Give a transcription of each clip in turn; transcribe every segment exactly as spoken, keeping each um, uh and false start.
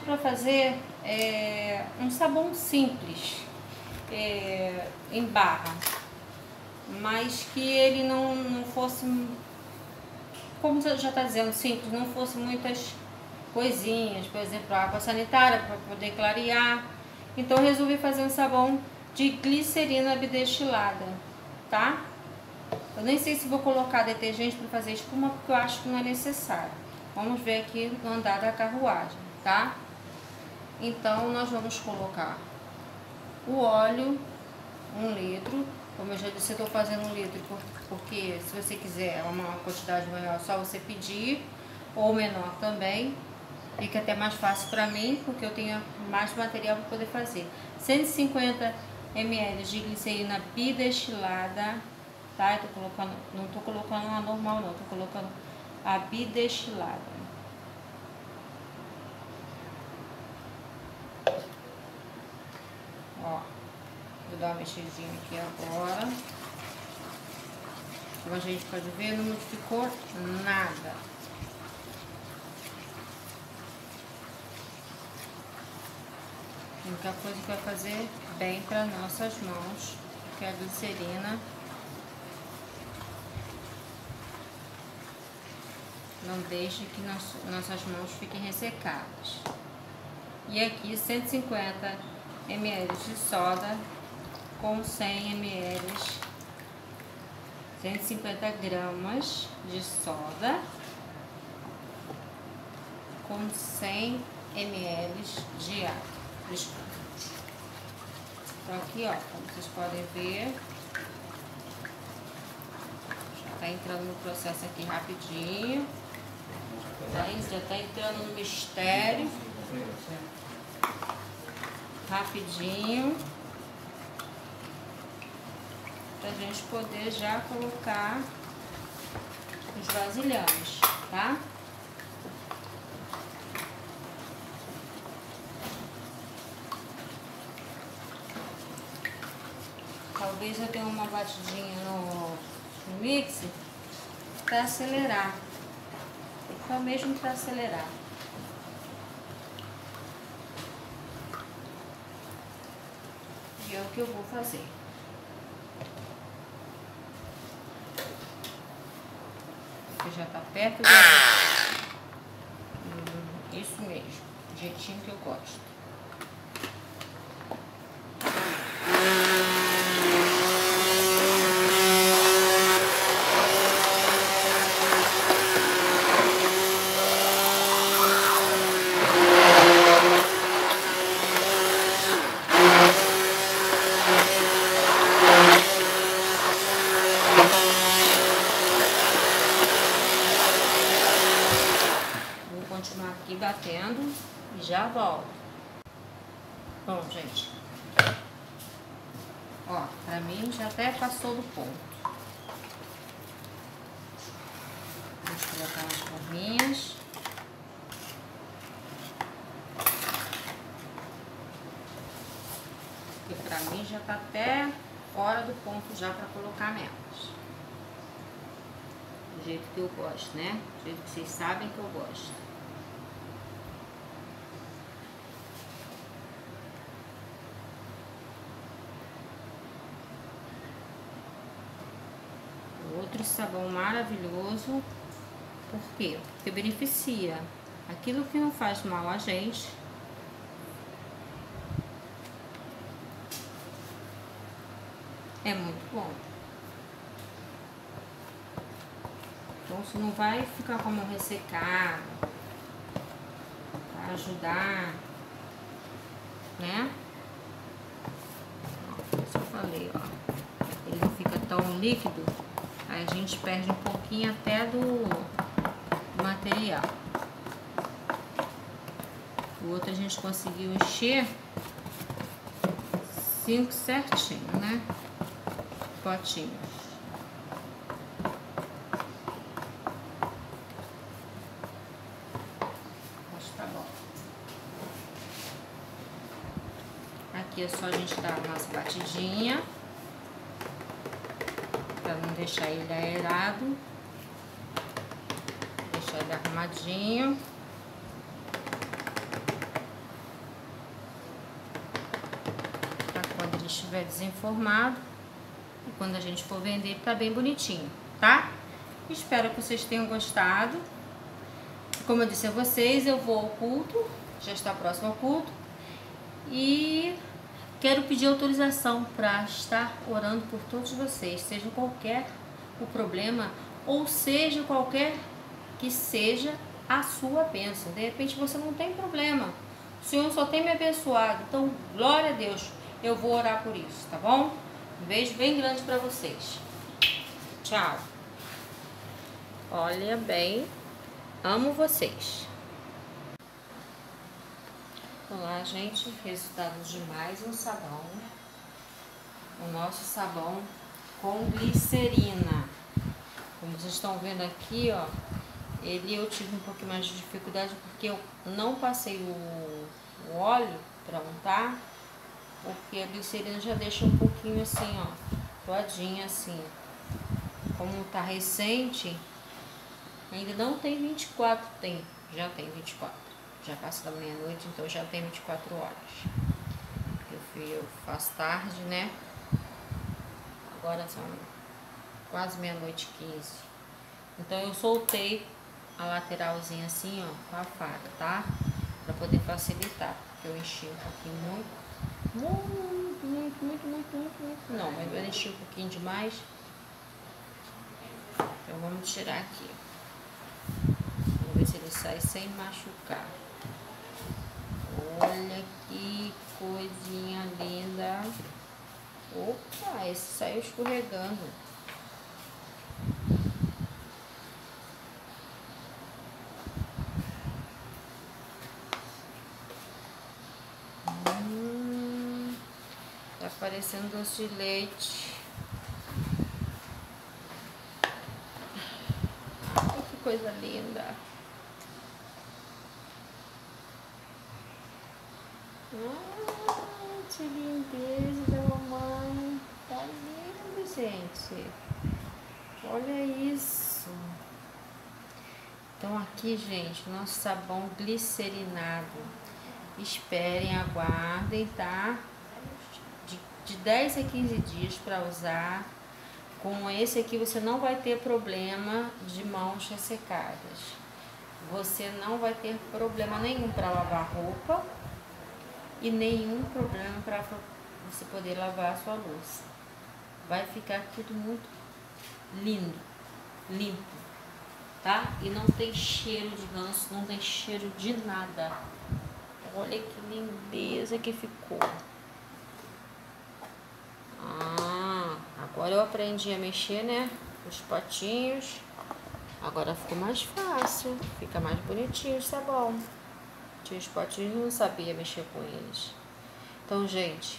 para fazer é, um sabão simples, é, em barra, mas que ele não, não fosse, como já está dizendo, simples, não fosse muitas coisinhas, por exemplo, água sanitária para poder clarear. Então eu resolvi fazer um sabão de glicerina bidestilada, tá? Eu nem sei se vou colocar detergente para fazer espuma, porque eu acho que não é necessário. Vamos ver aqui no andar da carruagem, tá? Então nós vamos colocar o óleo, um litro. Como eu já disse, eu estou fazendo um litro porque se você quiser uma quantidade maior, é só você pedir, ou menor também. Fica até mais fácil para mim, porque eu tenho mais material para poder fazer. cento e cinquenta mililitros de glicerina bidestilada, tá? Eu tô colocando, não estou colocando a normal não, estou colocando a bidestilada. Ó, vou dar uma mexidinha aqui agora. Como a gente pode ver, não modificou nada. A única coisa que vai fazer bem para nossas mãos, que é a glicerina. Não deixe que nas, nossas mãos fiquem ressecadas. E aqui cento e cinquenta mililitros de soda com cem mililitros, cento e cinquenta gramas de soda com cem mililitros de água. Então aqui, ó, como vocês podem ver, já tá entrando no processo aqui rapidinho. Aí já tá entrando no mistério. Rapidinho. Pra gente poder já colocar os vasilhames, tá? Talvez eu tenha uma batidinha no, no mixer para acelerar. Só mesmo para acelerar. E é o que eu vou fazer. Porque já tá perto do... Hum, isso mesmo, do jeitinho que eu gosto. Continuar aqui batendo e já volto. Bom, gente, ó, pra mim já até passou do ponto. Vou colocar umas forminhas. E pra mim já tá até fora do ponto já pra colocar nelas. Do jeito que eu gosto, né? Do jeito que vocês sabem que eu gosto. Outro sabão maravilhoso. Por quê? Porque beneficia aquilo que não faz mal a gente. É muito bom. Então você não vai ficar com a mão ressecada. Vai ajudar, né? Ó, isso eu falei, ó. Ele não fica tão líquido. Aí a gente perde um pouquinho até do, do material. O outro a gente conseguiu encher cinco certinho, né? Potinhos. Acho que tá bom. Aqui é só a gente dar a nossa batidinha. Pra não deixar ele aerado. Deixar ele arrumadinho. ele estiver desenformado. E quando a gente for vender, tá bem bonitinho, tá? Espero que vocês tenham gostado. Como eu disse a vocês, eu vou ao culto, já está próximo ao culto. E quero pedir autorização para estar orando por todos vocês, seja qualquer o problema, ou seja qualquer que seja a sua bênção. De repente você não tem problema, o Senhor só tem me abençoado. Então, glória a Deus, eu vou orar por isso, tá bom? Um beijo bem grande para vocês. Tchau. Olha bem, amo vocês. Olá, gente, resultado de mais um sabão. O nosso sabão com glicerina. Como vocês estão vendo aqui, ó, ele eu tive um pouquinho mais de dificuldade porque eu não passei o, o óleo para untar, porque a glicerina já deixa um pouquinho assim, ó, doadinha assim. Como tá recente, ainda não tem vinte e quatro, tem, já tem vinte e quatro. Já passa da meia-noite, então já tem vinte e quatro horas. Eu, fui, eu faço tarde, né? Agora são quase meia-noite e quinze. Então eu soltei a lateralzinha assim, ó, com a faca, tá? Pra poder facilitar. Porque eu enchi um pouquinho muito. Muito, muito, muito, muito, muito, muito. Não, mas eu enchi um pouquinho demais. Então vamos tirar aqui. Vamos ver se ele sai sem machucar. Olha que coisinha linda. Opa, esse saiu escorregando. Hum, tá parecendo doce de leite. Ai, que coisa linda. Ah, que lindeza da mamãe. Tá lindo, gente. Olha isso. Então aqui, gente, nosso sabão glicerinado. Esperem, aguardem, tá? De, de dez a quinze dias para usar. Com esse aqui você não vai ter problema de mãos ressecadas. Você não vai ter problema nenhum para lavar roupa. E nenhum problema para você poder lavar a sua louça. Vai ficar tudo muito lindo, limpo, tá? E não tem cheiro de ranço, não tem cheiro de nada. Olha que lindeza que ficou. Ah, agora eu aprendi a mexer, né? Os potinhos. Agora ficou mais fácil, fica mais bonitinho o sabão. Tinha os potinhos e não sabia mexer com eles. Então, gente,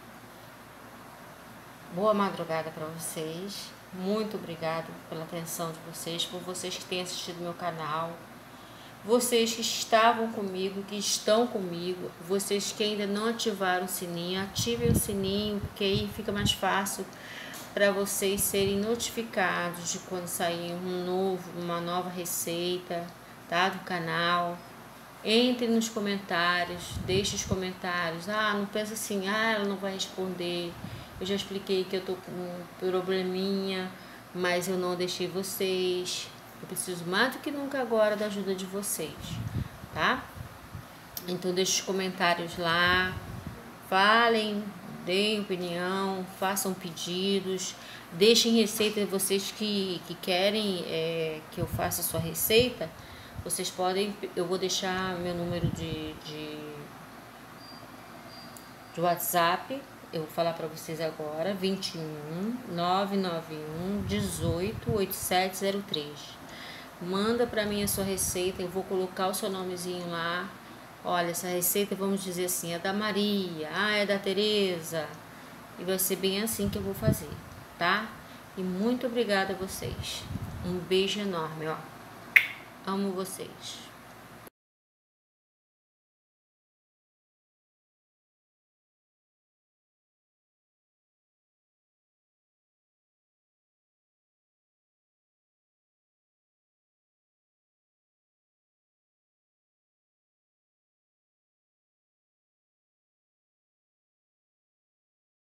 boa madrugada para vocês. Muito obrigado pela atenção de vocês, por vocês que têm assistido meu canal, vocês que estavam comigo, que estão comigo, vocês que ainda não ativaram o sininho, ativem o sininho, porque aí fica mais fácil para vocês serem notificados de quando sair um novo, uma nova receita, tá, do canal. Entre nos comentários, deixe os comentários. Ah, não pensa assim, ah, ela não vai responder. Eu já expliquei que eu tô com um probleminha, mas eu não deixei vocês. Eu preciso mais do que nunca agora da ajuda de vocês, tá? Então deixe os comentários lá, falem, deem opinião, façam pedidos, deixem receita, vocês que, que querem é, que eu faça a sua receita. Vocês podem, eu vou deixar meu número de, de, de WhatsApp, eu vou falar para vocês agora, vinte e um, nove nove um, dezoito, oitenta e sete zero três. Manda para mim a sua receita, eu vou colocar o seu nomezinho lá. Olha, essa receita, vamos dizer assim, é da Maria, ah, é da Tereza. E vai ser bem assim que eu vou fazer, tá? E muito obrigada a vocês. Um beijo enorme, ó. Amo vocês.